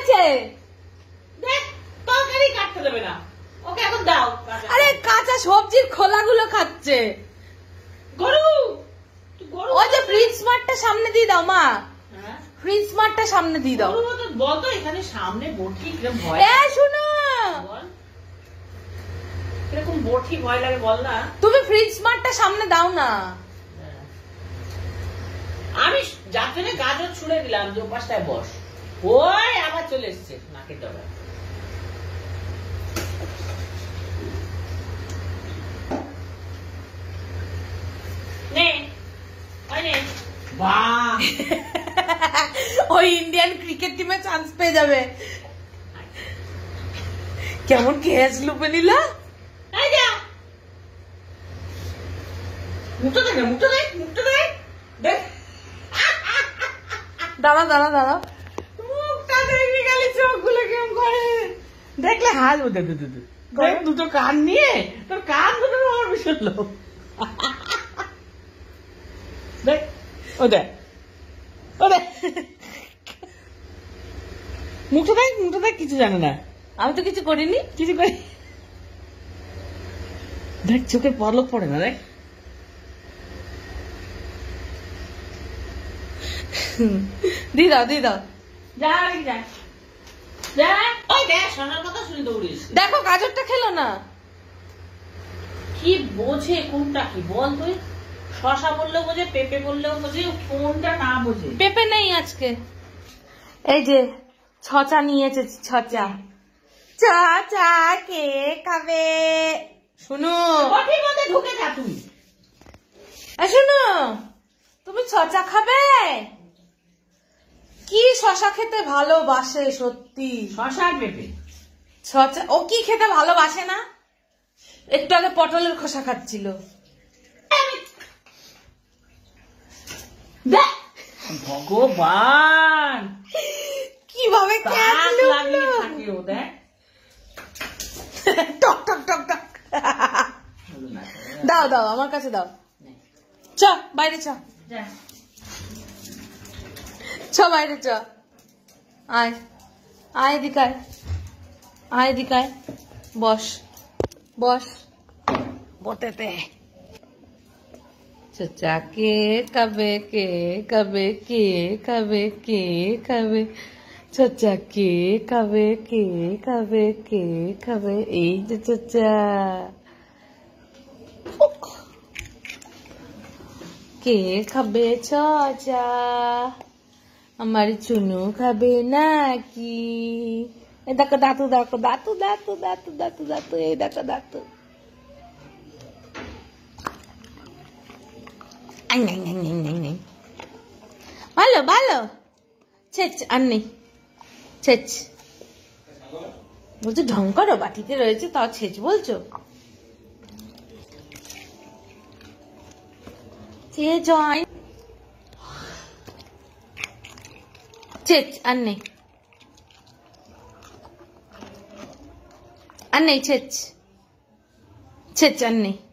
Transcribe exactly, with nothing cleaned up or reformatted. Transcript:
হয়েছে? দেখ তরকারি কাটতে দেবে না, ওকে এখন দাও। আরে কাঁচা সবজির খোলাগুলো খাচ্ছে গরু। গরু ওই যে ফ্রিজ স্মার্টটা সামনে দিয়ে দাও মা, ফ্রিজ স্মার্টটা সামনে দিয়ে দাও। বল তো এখানে সামনে বটি কিরকম ভয়। এ শুনো, বল কিরকম বটি ভয় লাগে বল না। তুমি ফ্রিজ স্মার্টটা সামনে দাও না। আমি যার জন্য গাজর ছুঁড়ে দিলাম যে পাশটায় বস, ওই আবার চলে এসছে নাকের ডগা। নে ওই নে। বাহ, ওই ইন্ডিয়ান ক্রিকেট টিমে চান্স পেয়ে যাবে। কেমন ক্যাচ লুপে নিলা। এই যা মুখটা দেখ, মুখটা দেখ, মুখটা দেখ, দেখ দাঁড়া দাঁড়া দাঁড়া, মুখটা দেখবি খালি চোখগুলো কেমন করে দেখলে হাল ও দে দে দে দেখ দুটো কান নিয়ে তোর কান দুটো আমার ভীষণ লোক। দেখ ও দেখ ও দেখ মুখটা দেখ, মুখটা দেখ, কিছু জানে না। আমি তো কিছু করিনি, কিছু করি দেখ চোখে পলক পড়ে না। দেখ দি দাও দি দাও। যা যা যা, ওই দেখ সোনার কথা শুনে দৌড়িস। দেখো গাজরটা খেলো না। কি বোঝে কোনটা কি বল তুই? শশা বললেও বোঝে, পেঁপে বললেও বোঝে, কোনটা না বোঝে? পেঁপে নেই আজকে। এই যে ছচা নিয়েছে, ছচা। ছচা কে খাবে? শুনো বটির মধ্যে ঢুকে যা তুই। শুনো, তুমি ছচা খাবে? কি শশা খেতে ভালোবাসে সত্যি। শশা আর পেঁপে। ছচা ও কি খেতে ভালোবাসে না? একটু আগে পটলের খোসা খাচ্ছিল। ভগবান কিভাবে থাকে ও, দেখ টক টক টক টক। দাও দাও আমার কাছে দাও। চ বাইরে চ, চ বাইরে চ। আয় আয় দিকায়, আয় দিকায়, বস বস বটেতে। চচা কে খাবে, কে খাবে, কে খাবে, কে খাবে, চচা কে খাবে, কে খাবে, কে খাবে। এই যে চচা, কে খাবে চচা? আমার চুনু খাবে নাকি? এই দেখো দাঁতু, দেখো দাঁতু, দাঁতু দাঁতু দাঁতু দাঁতু, এই দেখো দাঁতু। ভালো ভালো, ছেচ আর নেই, ছেচ বলছো। ঢং করো, বাটিতে রয়েছে তাও ছেচ বলছো। ছেচ ছেচ আর নেই, আর নেই, ছেচ ছেচ আর নেই।